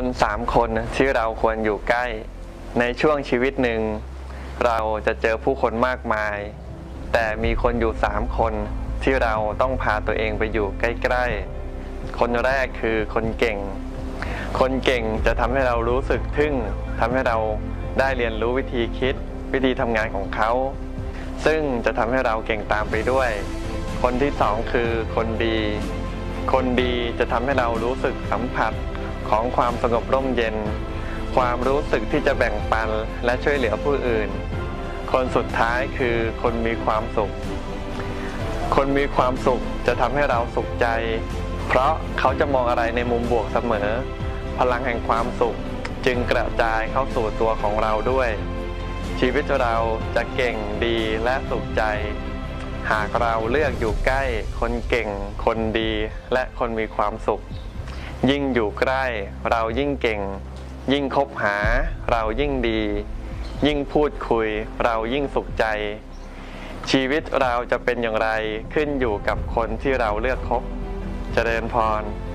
คน3 คนที่เราควรอยู่ใกล้ในช่วงชีวิตหนึ่งเราจะเจอผู้คนมากมายแต่มีคนอยู่3 คนที่เราต้องพาตัวเองไปอยู่ใกล้ๆคนแรกคือคนเก่งคนเก่งจะทำให้เรารู้สึกทึ่งทำให้เราได้เรียนรู้วิธีคิดวิธีทำงานของเขาซึ่งจะทำให้เราเก่งตามไปด้วยคนที่2คือคนดีคนดีจะทำให้เรารู้สึกสัมผัสของความสงบร่มเย็นความรู้สึกที่จะแบ่งปันและช่วยเหลือผู้อื่นคนสุดท้ายคือคนมีความสุขคนมีความสุขจะทำให้เราสุขใจเพราะเขาจะมองอะไรในมุมบวกเสมอพลังแห่งความสุขจึงกระจายเข้าสู่ตัวของเราด้วยชีวิตเราจะเก่งดีและสุขใจหากเราเลือกอยู่ใกล้คนเก่งคนดีและคนมีความสุขยิ่งอยู่ใกล้เรายิ่งเก่งยิ่งคบหาเรายิ่งดียิ่งพูดคุยเรายิ่งสุขใจชีวิตเราจะเป็นอย่างไรขึ้นอยู่กับคนที่เราเลือกคบเจริญพร